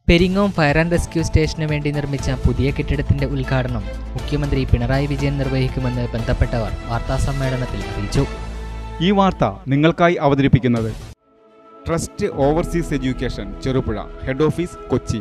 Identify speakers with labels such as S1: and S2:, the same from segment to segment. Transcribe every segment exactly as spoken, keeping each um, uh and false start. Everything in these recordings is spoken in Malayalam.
S1: പെരിങ്ങോം ഫയർ ആൻഡ് റെസ്ക്യൂ സ്റ്റേഷനു വേണ്ടി നിർമ്മിച്ച പുതിയ കെട്ടിടത്തിന്റെ ഉദ്ഘാടനം മുഖ്യമന്ത്രി പിണറായി വിജയൻ നിർവഹിക്കുമെന്ന് ബന്ധപ്പെട്ടവർ വാർത്താസമ്മേളനത്തിൽ അറിയിച്ചു.
S2: ഈ വാർത്ത നിങ്ങൾക്കായി അവതരിപ്പിക്കുന്നത് trust overseas education Cherupuzha, head office Kochi.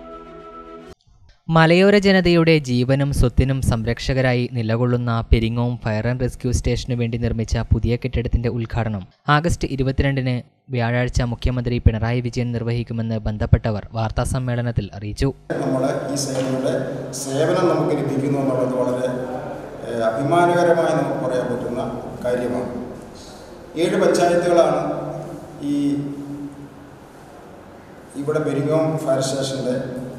S1: മലയോര ജനതയുടെ ജീവനും സ്വത്തിനും സംരക്ഷകരായി നിലകൊള്ളുന്ന പെരിങ്ങോം ഫയർ ആൻഡ് റെസ്ക്യൂ സ്റ്റേഷനു വേണ്ടി നിർമ്മിച്ച പുതിയ കെട്ടിടത്തിന്റെ ഉദ്ഘാടനം ആഗസ്റ്റ് ഇരുപത്തിരണ്ടിന് വ്യാഴാഴ്ച മുഖ്യമന്ത്രി പിണറായി വിജയൻ നിർവഹിക്കുമെന്ന് ബന്ധപ്പെട്ടവർ വാർത്താസമ്മേളനത്തിൽ അറിയിച്ചു.
S3: നമ്മുടെ ഈ സേവനയുടെ സേവനം നമുക്ക് ലഭിക്കുന്നു എന്നുള്ളത് വളരെ അഭിമാനകരമായി നമുക്ക് പറയാൻ പറ്റുന്ന കാര്യമാണ്. ഏഴ് പഞ്ചായത്തുകളാണ് ഈ ഇവിടെ പെരിങ്ങോം ഫയർ സ്റ്റേഷൻ്റെ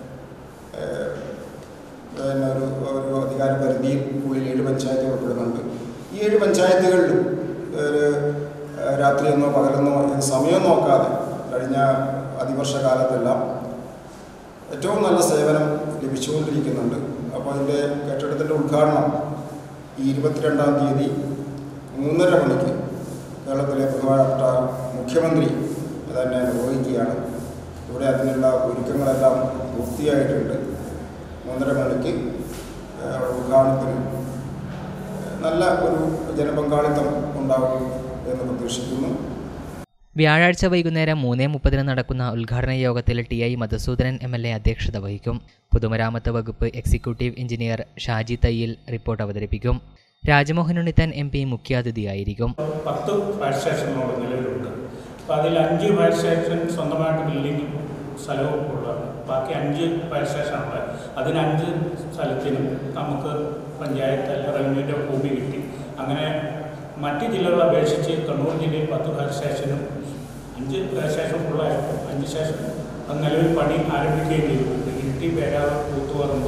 S3: പിന്നെ ഒരു ഒരു അധികാര പരിധിയിൽ ഉള്ളിൽ ഏഴ് പഞ്ചായത്തുകൾ ഉൾപ്പെടുന്നുണ്ട്. ഈ ഏഴ് പഞ്ചായത്തുകളിലും ഒരു രാത്രിയെന്നോ പകലെന്നോ സമയം നോക്കാതെ കഴിഞ്ഞ അതിവർഷകാലത്തെല്ലാം ഏറ്റവും നല്ല സേവനം ലഭിച്ചുകൊണ്ടിരിക്കുന്നുണ്ട്. അപ്പോൾ അതിൻ്റെ കെട്ടിടത്തിൻ്റെ ഉദ്ഘാടനം ഈ ഇരുപത്തിരണ്ടാം തീയതി മൂന്നര മണിക്ക് കേരളത്തിലെ ബഹുമാനപ്പെട്ട മുഖ്യമന്ത്രി തന്നെ നിർവഹിക്കുകയാണ്. ഇവിടെ അതിനുള്ള ഒരുക്കങ്ങളെല്ലാം പൂർത്തിയായിട്ടുണ്ട്. മൂന്നര മണിക്ക് ഉദ്ഘാടനത്തിന് നല്ല ഒരു ജനപങ്കാളിത്തം ഉണ്ടാകും എന്ന് പ്രതീക്ഷിക്കുന്നു.
S1: വ്യാഴാഴ്ച വൈകുന്നേരം മൂന്ന് മുപ്പതിന് നടക്കുന്ന ഉദ്ഘാടന യോഗത്തിൽ T I Madhusoodanan M L A അധ്യക്ഷത വഹിക്കും. പൊതുമരാമത്ത് വകുപ്പ് executive engineer Shaji Thayyil report അവതരിപ്പിക്കും. രാജ്മോഹൻ ഉണ്ണിത്താൻ എം പി മുഖ്യാതിഥിയായിരിക്കും.
S4: പത്ത് ഫയർ സ്റ്റേഷനുകൾ നിലവിലുണ്ട്. അപ്പോൾ അതിൽ അഞ്ച് ഫയർ സ്റ്റേഷൻ സ്വന്തമായിട്ട് ബിൽഡിംഗ് സ്ഥലവും ഉള്ളതാണ്. ബാക്കി അഞ്ച് ഫയർ സ്റ്റേഷനുണ്ട്. അതിന് അഞ്ച് സ്ഥലത്തിനും നമുക്ക് പഞ്ചായത്ത് അല്ല റവന്യൂവിൻ്റെ ഭൂമി കിട്ടി. അങ്ങനെ മറ്റ് ജില്ലകളെ അപേക്ഷിച്ച് കണ്ണൂർ ജില്ലയിൽ പത്ത് ഫയർ സ്റ്റേഷനും അഞ്ച് ഫയർ സ്റ്റേഷൻ ഫുള്ളായിട്ടും അഞ്ച് സ്റ്റേഷൻ അത് നിലവിൽ പണി ആരംഭിക്കുകയും ചെയ്തിട്ടുണ്ട്. ഇരിട്ടി, പേരാവൂർ, കൂത്തുപറമ്പ്,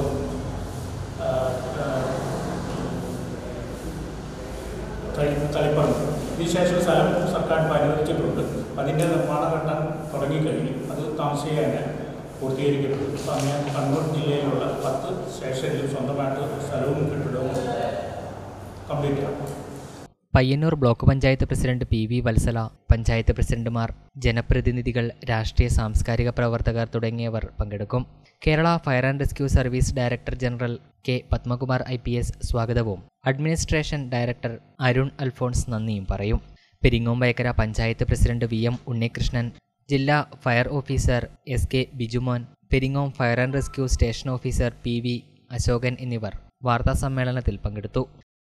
S4: തളിപ്പറമ്പ് ഈ ശേഷം സ്ഥലം സർക്കാർ അനുവദിച്ചിട്ടുണ്ട്. അതിൻ്റെ നിർമ്മാണ ഘട്ടം തുടങ്ങിക്കഴിഞ്ഞു. അത് താമസിക്കാതെ പൂർത്തീകരിക്കപ്പെട്ടു. അപ്പോൾ അങ്ങനെ കണ്ണൂർ ജില്ലയിലുള്ള പത്ത് സ്റ്റേഷനിലും സ്വന്തമായിട്ട് സ്ഥലവും കെട്ടിടവും കംപ്ലീറ്റ് ആകും.
S1: Payyannur block panchayat president P V Vathsala, panchayat പ്രസിഡന്റുമാർ, ജനപ്രതിനിധികൾ, രാഷ്ട്രീയ സാംസ്കാരിക പ്രവർത്തകർ തുടങ്ങിയവർ പങ്കെടുക്കും. Kerala fire and rescue service director general K Padmakumar I P S സ്വാഗതവും അഡ്മിനിസ്ട്രേഷൻ ഡയറക്ടർ അരുൺ അൽഫോൺസ് നന്ദിയും പറയും. Peringom Vayakkara panchayat president V M Unnikrishnan, ജില്ലാ fire officer S K Bijumon, Peringom fire and rescue station officer P V Ashokan എന്നിവർ വാർത്താസമ്മേളനത്തിൽ പങ്കെടുത്തു.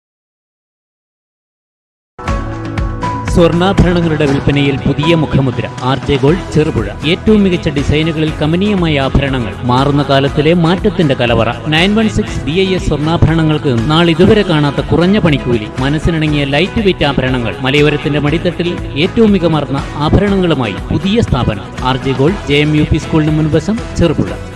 S5: സ്വർണ്ണാഭരണങ്ങളുടെ വിൽപ്പനയിൽ പുതിയ മുഖമുദ്ര ആർ ജെ ഗോൾഡ് ചെറുപുഴ. ഏറ്റവും മികച്ച ഡിസൈനുകളിൽ കമനീയമായ ആഭരണങ്ങൾ, മാറുന്ന കാലത്തിലെ മാറ്റത്തിന്റെ കലവറ. Nine one six B I S സ്വർണ്ണാഭരണങ്ങൾക്ക് നാളിതുവരെ കാണാത്ത കുറഞ്ഞ പണിക്കൂലി, മനസ്സിനിണങ്ങിയ ലൈറ്റ് വെയിറ്റ് ആഭരണങ്ങൾ, മലയോരത്തിന്റെ മടിത്തട്ടിൽ ഏറ്റവും മികമാർന്ന ആഭരണങ്ങളുമായി പുതിയ സ്ഥാപനം R J gold, J M U P സ്കൂളിന് മുൻവശം, ചെറുപുഴ.